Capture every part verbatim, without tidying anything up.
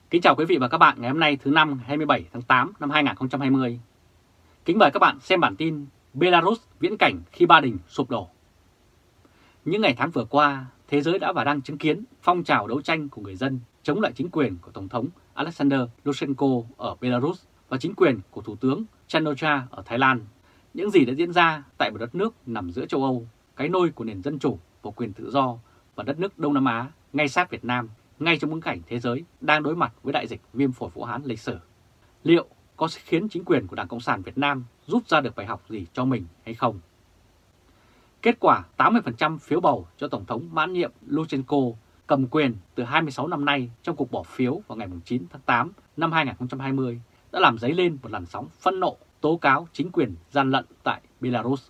Kính chào quý vị và các bạn ngày hôm nay thứ năm hai mươi bảy tháng tám năm hai nghìn không trăm hai mươi. Kính mời các bạn xem bản tin Belarus viễn cảnh khi Ba Đình sụp đổ. Những ngày tháng vừa qua, thế giới đã và đang chứng kiến phong trào đấu tranh của người dân chống lại chính quyền của Tổng thống Alexander Lukashenko ở Belarus và chính quyền của Thủ tướng Chan-o-cha ở Thái Lan. Những gì đã diễn ra tại một đất nước nằm giữa châu Âu, cái nôi của nền dân chủ và quyền tự do, và đất nước Đông Nam Á ngay sát Việt Nam, ngay trong bối cảnh thế giới đang đối mặt với đại dịch viêm phổi Vũ Hán lịch sử. Liệu có khiến chính quyền của Đảng Cộng sản Việt Nam rút ra được bài học gì cho mình hay không? Kết quả tám mươi phần trăm phiếu bầu cho Tổng thống mãn nhiệm Lukashenko cầm quyền từ hai mươi sáu năm nay trong cuộc bỏ phiếu vào ngày chín tháng tám năm hai nghìn không trăm hai mươi đã làm dấy lên một làn sóng phẫn nộ tố cáo chính quyền gian lận tại Belarus.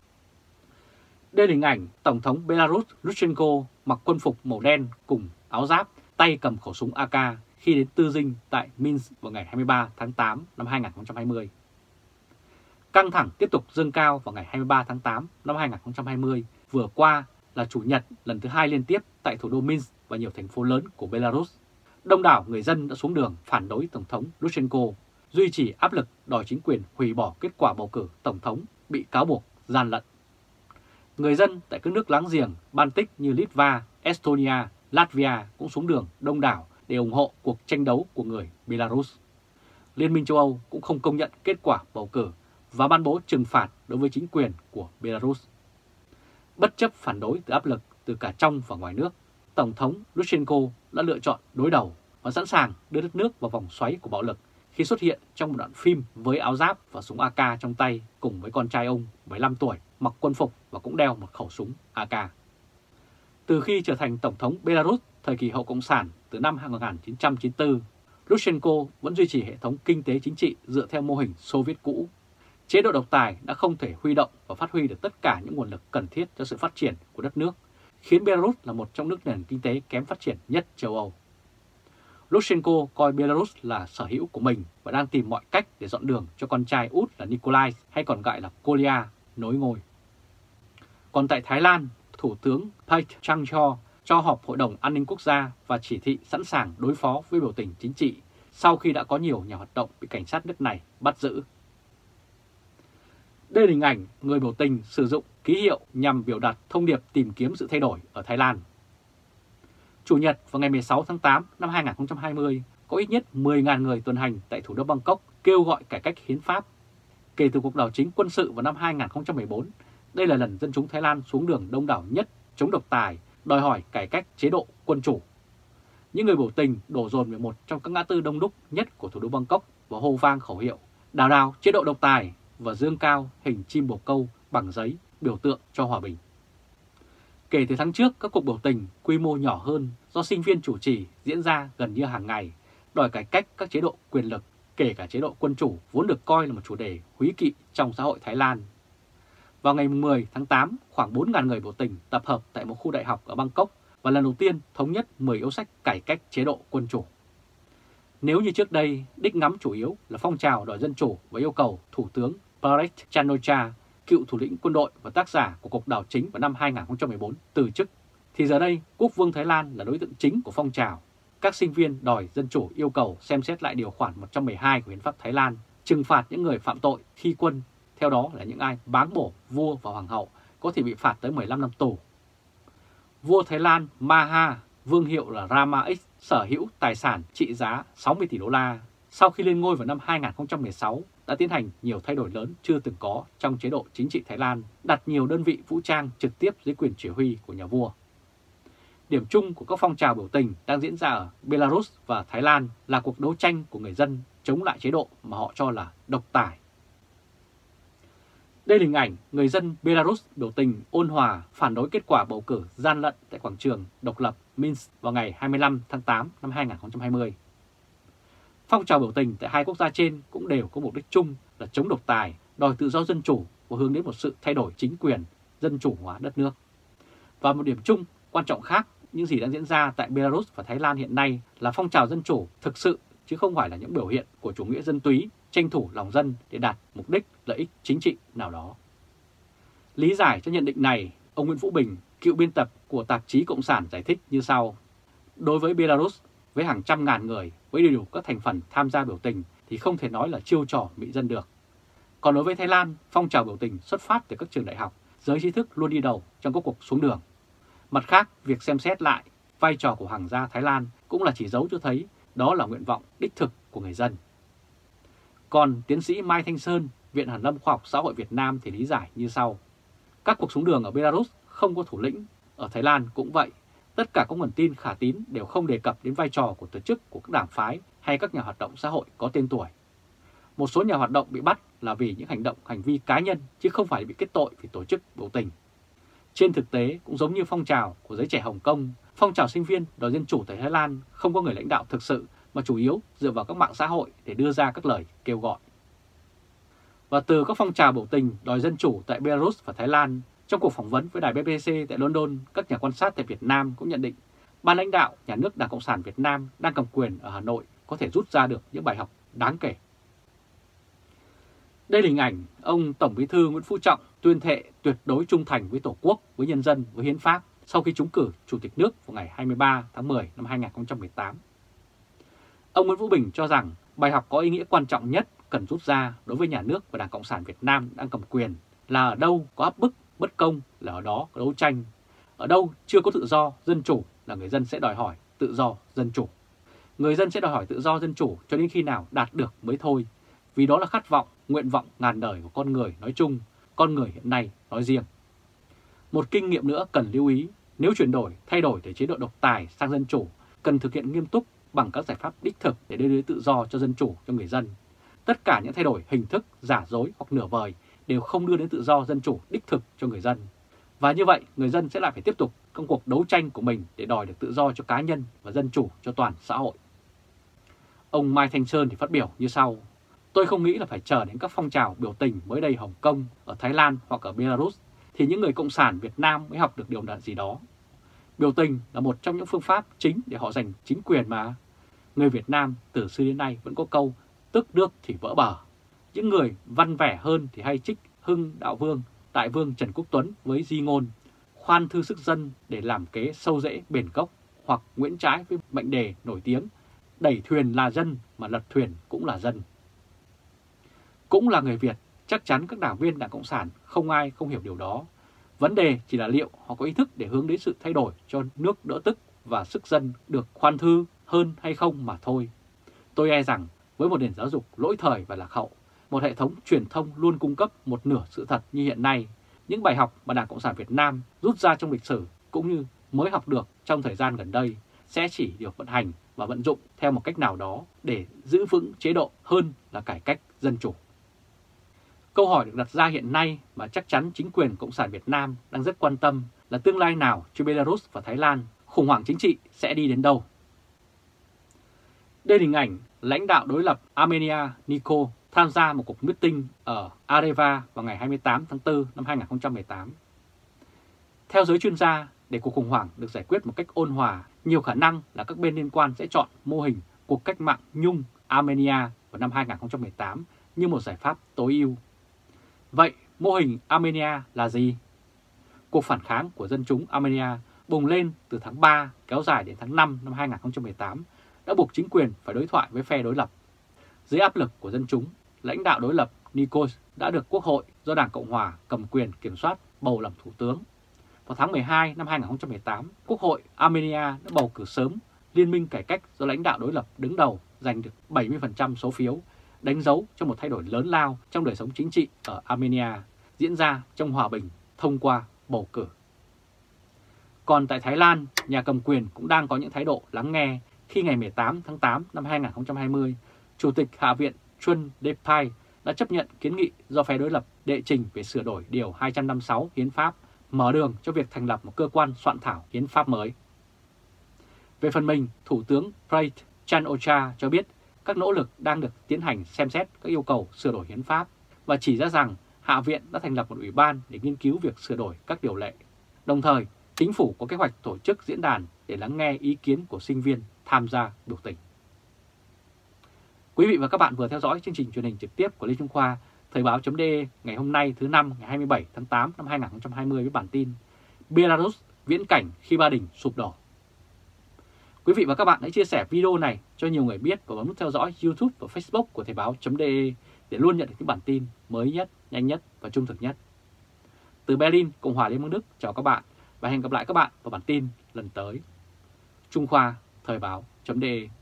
Đây là hình ảnh Tổng thống Belarus Lukashenko mặc quân phục màu đen cùng áo giáp, tay cầm khẩu súng a ca khi đến Tư Dinh tại Minsk vào ngày hai mươi ba tháng tám năm hai nghìn không trăm hai mươi. Căng thẳng tiếp tục dâng cao vào ngày hai mươi ba tháng tám năm hai nghìn không trăm hai mươi, vừa qua là Chủ nhật lần thứ hai liên tiếp tại thủ đô Minsk và nhiều thành phố lớn của Belarus. Đông đảo người dân đã xuống đường phản đối Tổng thống Lukashenko, duy trì áp lực đòi chính quyền hủy bỏ kết quả bầu cử Tổng thống bị cáo buộc gian lận. Người dân tại các nước láng giềng Baltic như Litva, Estonia, Latvia cũng xuống đường đông đảo để ủng hộ cuộc tranh đấu của người Belarus. Liên minh châu Âu cũng không công nhận kết quả bầu cử và ban bố trừng phạt đối với chính quyền của Belarus. Bất chấp phản đối từ áp lực từ cả trong và ngoài nước, Tổng thống Lukashenko đã lựa chọn đối đầu và sẵn sàng đưa đất nước vào vòng xoáy của bạo lực khi xuất hiện trong một đoạn phim với áo giáp và súng a ca trong tay cùng với con trai ông mười lăm tuổi mặc quân phục và cũng đeo một khẩu súng a ca. Từ khi trở thành Tổng thống Belarus thời kỳ hậu Cộng sản từ năm một nghìn chín trăm chín mươi tư, Lukashenko vẫn duy trì hệ thống kinh tế chính trị dựa theo mô hình Xô Viết cũ. Chế độ độc tài đã không thể huy động và phát huy được tất cả những nguồn lực cần thiết cho sự phát triển của đất nước, khiến Belarus là một trong nước nền kinh tế kém phát triển nhất châu Âu. Lukashenko coi Belarus là sở hữu của mình và đang tìm mọi cách để dọn đường cho con trai út là Nikolai, hay còn gọi là Kolia, nối ngôi. Còn tại Thái Lan, Thủ tướng Prayut Chan-o-cha cho họp Hội đồng An ninh Quốc gia và chỉ thị sẵn sàng đối phó với biểu tình chính trị sau khi đã có nhiều nhà hoạt động bị cảnh sát nước này bắt giữ. Đây là hình ảnh người biểu tình sử dụng ký hiệu nhằm biểu đạt thông điệp tìm kiếm sự thay đổi ở Thái Lan. Chủ nhật vào ngày mười sáu tháng tám năm hai nghìn không trăm hai mươi, có ít nhất mười nghìn người tuần hành tại thủ đô Bangkok kêu gọi cải cách hiến pháp. Kể từ cuộc đảo chính quân sự vào năm hai nghìn không trăm mười bốn, đây là lần dân chúng Thái Lan xuống đường đông đảo nhất chống độc tài, đòi hỏi cải cách chế độ quân chủ. Những người biểu tình đổ dồn về một trong các ngã tư đông đúc nhất của thủ đô Bangkok và hô vang khẩu hiệu đào đào chế độ độc tài và dương cao hình chim bồ câu bằng giấy biểu tượng cho hòa bình. Kể từ tháng trước, các cuộc biểu tình quy mô nhỏ hơn do sinh viên chủ trì diễn ra gần như hàng ngày, đòi cải cách các chế độ quyền lực, kể cả chế độ quân chủ vốn được coi là một chủ đề húy kỵ trong xã hội Thái Lan. Vào ngày mười tháng tám, khoảng bốn nghìn người biểu tình tập hợp tại một khu đại học ở Bangkok và lần đầu tiên thống nhất mười yếu sách cải cách chế độ quân chủ. Nếu như trước đây, đích ngắm chủ yếu là phong trào đòi dân chủ và yêu cầu Thủ tướng Prayut Chan-o-cha, cựu thủ lĩnh quân đội và tác giả của cuộc đảo chính vào năm hai nghìn không trăm mười bốn, từ chức, thì giờ đây Quốc vương Thái Lan là đối tượng chính của phong trào. Các sinh viên đòi dân chủ yêu cầu xem xét lại điều khoản một trăm mười hai của Hiến pháp Thái Lan, trừng phạt những người phạm tội khi quân, theo đó là những ai báng bổ vua và hoàng hậu có thể bị phạt tới mười lăm năm tù. Vua Thái Lan Maha, vương hiệu là Rama X, sở hữu tài sản trị giá sáu mươi tỷ đô la. Sau khi lên ngôi vào năm hai nghìn không trăm mười sáu, đã tiến hành nhiều thay đổi lớn chưa từng có trong chế độ chính trị Thái Lan, đặt nhiều đơn vị vũ trang trực tiếp dưới quyền chỉ huy của nhà vua. Điểm chung của các phong trào biểu tình đang diễn ra ở Belarus và Thái Lan là cuộc đấu tranh của người dân chống lại chế độ mà họ cho là độc tài. Đây là hình ảnh người dân Belarus biểu tình ôn hòa phản đối kết quả bầu cử gian lận tại quảng trường độc lập Minsk vào ngày hai mươi lăm tháng tám năm hai nghìn không trăm hai mươi. Phong trào biểu tình tại hai quốc gia trên cũng đều có mục đích chung là chống độc tài, đòi tự do dân chủ và hướng đến một sự thay đổi chính quyền, dân chủ hóa đất nước. Và một điểm chung quan trọng khác, những gì đang diễn ra tại Belarus và Thái Lan hiện nay là phong trào dân chủ thực sự chứ không phải là những biểu hiện của chủ nghĩa dân túy, tranh thủ lòng dân để đạt mục đích lợi ích chính trị nào đó. Lý giải cho nhận định này, ông Nguyễn Vũ Bình, cựu biên tập của tạp chí Cộng sản giải thích như sau. Đối với Belarus, với hàng trăm ngàn người với đầy đủ các thành phần tham gia biểu tình thì không thể nói là chiêu trò mị dân được. Còn đối với Thái Lan, phong trào biểu tình xuất phát từ các trường đại học, giới trí thức luôn đi đầu trong các cuộc xuống đường. Mặt khác, việc xem xét lại vai trò của Hoàng gia Thái Lan cũng là chỉ dấu cho thấy đó là nguyện vọng đích thực của người dân. Còn tiến sĩ Mai Thanh Sơn, Viện Hàn lâm Khoa học Xã hội Việt Nam thì lý giải như sau. Các cuộc xuống đường ở Belarus không có thủ lĩnh, ở Thái Lan cũng vậy. Tất cả các nguồn tin khả tín đều không đề cập đến vai trò của tổ chức của các đảng phái hay các nhà hoạt động xã hội có tên tuổi. Một số nhà hoạt động bị bắt là vì những hành động, hành vi cá nhân chứ không phải bị kết tội vì tổ chức biểu tình. Trên thực tế, cũng giống như phong trào của giới trẻ Hồng Kông, phong trào sinh viên đòi dân chủ tại Thái Lan không có người lãnh đạo thực sự mà chủ yếu dựa vào các mạng xã hội để đưa ra các lời kêu gọi. Và từ các phong trào biểu tình đòi dân chủ tại Belarus và Thái Lan, trong cuộc phỏng vấn với đài bê bê xê tại London, các nhà quan sát tại Việt Nam cũng nhận định ban lãnh đạo nhà nước Đảng Cộng sản Việt Nam đang cầm quyền ở Hà Nội có thể rút ra được những bài học đáng kể. Đây là hình ảnh ông Tổng Bí thư Nguyễn Phú Trọng tuyên thệ tuyệt đối trung thành với Tổ quốc, với nhân dân, với hiến pháp sau khi trúng cử Chủ tịch nước vào ngày hai mươi ba tháng mười năm hai nghìn không trăm mười tám. Ông Nguyễn Vũ Bình cho rằng bài học có ý nghĩa quan trọng nhất cần rút ra đối với nhà nước và Đảng Cộng sản Việt Nam đang cầm quyền là ở đâu có áp bức, bất công là ở đó có đấu tranh, ở đâu chưa có tự do, dân chủ là người dân sẽ đòi hỏi tự do, dân chủ. Người dân sẽ đòi hỏi tự do, dân chủ cho đến khi nào đạt được mới thôi, vì đó là khát vọng, nguyện vọng ngàn đời của con người nói chung, con người hiện nay nói riêng. Một kinh nghiệm nữa cần lưu ý, nếu chuyển đổi, thay đổi từ chế độ độc tài sang dân chủ, cần thực hiện nghiêm túc bằng các giải pháp đích thực để đưa đến tự do cho dân chủ cho người dân. Tất cả những thay đổi hình thức, giả dối hoặc nửa vời đều không đưa đến tự do dân chủ đích thực cho người dân. Và như vậy, người dân sẽ lại phải tiếp tục công cuộc đấu tranh của mình để đòi được tự do cho cá nhân và dân chủ cho toàn xã hội. Ông Mai Thanh Sơn thì phát biểu như sau. Tôi không nghĩ là phải chờ đến các phong trào biểu tình mới đây Hồng Kông, ở Thái Lan hoặc ở Belarus thì những người Cộng sản Việt Nam mới học được điều gì đó. Biểu tình là một trong những phương pháp chính để họ giành chính quyền mà. Người Việt Nam từ xưa đến nay vẫn có câu tức nước thì vỡ bờ. Những người văn vẻ hơn thì hay trích Hưng Đạo Vương, Đại Vương Trần Quốc Tuấn với di ngôn khoan thư sức dân để làm kế sâu rễ bền gốc, hoặc Nguyễn Trãi với mệnh đề nổi tiếng đẩy thuyền là dân mà lật thuyền cũng là dân. Cũng là người Việt, chắc chắn các đảng viên Đảng Cộng sản không ai không hiểu điều đó. Vấn đề chỉ là liệu họ có ý thức để hướng đến sự thay đổi cho nước đỡ tức và sức dân được khoan thư hơn hay không mà thôi. Tôi e rằng với một nền giáo dục lỗi thời và lạc hậu, một hệ thống truyền thông luôn cung cấp một nửa sự thật như hiện nay, những bài học mà Đảng Cộng sản Việt Nam rút ra trong lịch sử cũng như mới học được trong thời gian gần đây sẽ chỉ được vận hành và vận dụng theo một cách nào đó để giữ vững chế độ hơn là cải cách dân chủ. Câu hỏi được đặt ra hiện nay mà chắc chắn chính quyền Cộng sản Việt Nam đang rất quan tâm là tương lai nào cho Belarus và Thái Lan, khủng hoảng chính trị sẽ đi đến đâu. Đây là hình ảnh lãnh đạo đối lập Armenia Niko tham gia một cuộc meeting ở Areva vào ngày hai mươi tám tháng tư năm hai nghìn không trăm mười tám. Theo giới chuyên gia, để cuộc khủng hoảng được giải quyết một cách ôn hòa, nhiều khả năng là các bên liên quan sẽ chọn mô hình cuộc cách mạng Nhung Armenia vào năm hai nghìn không trăm mười tám như một giải pháp tối ưu. Vậy mô hình Armenia là gì? Cuộc phản kháng của dân chúng Armenia bùng lên từ tháng ba kéo dài đến tháng năm năm hai nghìn không trăm mười tám đã buộc chính quyền phải đối thoại với phe đối lập. Dưới áp lực của dân chúng, lãnh đạo đối lập Nikos đã được Quốc hội do Đảng Cộng hòa cầm quyền kiểm soát bầu làm thủ tướng. Vào tháng mười hai năm hai nghìn không trăm mười tám, Quốc hội Armenia đã bầu cử sớm Liên minh cải cách do lãnh đạo đối lập đứng đầu giành được bảy mươi phần trăm số phiếu, đánh dấu cho một thay đổi lớn lao trong đời sống chính trị ở Armenia, diễn ra trong hòa bình thông qua bầu cử. Còn tại Thái Lan, nhà cầm quyền cũng đang có những thái độ lắng nghe khi ngày mười tám tháng tám năm hai nghìn không trăm hai mươi, Chủ tịch Hạ viện Chun Depay đã chấp nhận kiến nghị do phe đối lập đệ trình về sửa đổi Điều hai trăm năm mươi sáu Hiến pháp, mở đường cho việc thành lập một cơ quan soạn thảo hiến pháp mới. Về phần mình, Thủ tướng Prayut Chan-o-cha cho biết các nỗ lực đang được tiến hành xem xét các yêu cầu sửa đổi hiến pháp và chỉ ra rằng Hạ viện đã thành lập một ủy ban để nghiên cứu việc sửa đổi các điều lệ. Đồng thời, chính phủ có kế hoạch tổ chức diễn đàn để lắng nghe ý kiến của sinh viên tham gia biểu tình. Quý vị và các bạn vừa theo dõi chương trình truyền hình trực tiếp của Lê Trung Khoa, Thời báo.de ngày hôm nay thứ năm ngày hai mươi bảy tháng tám năm hai nghìn không trăm hai mươi với bản tin Belarus viễn cảnh khi Ba Đình sụp đổ. Quý vị và các bạn hãy chia sẻ video này cho nhiều người biết và bấm nút theo dõi YouTube và Facebook của Thời báo.de để luôn nhận được những bản tin mới nhất, nhanh nhất và trung thực nhất. Từ Berlin, Cộng hòa Liên bang Đức, chào các bạn và hẹn gặp lại các bạn vào bản tin lần tới. Trung Khoa, Thời báo.de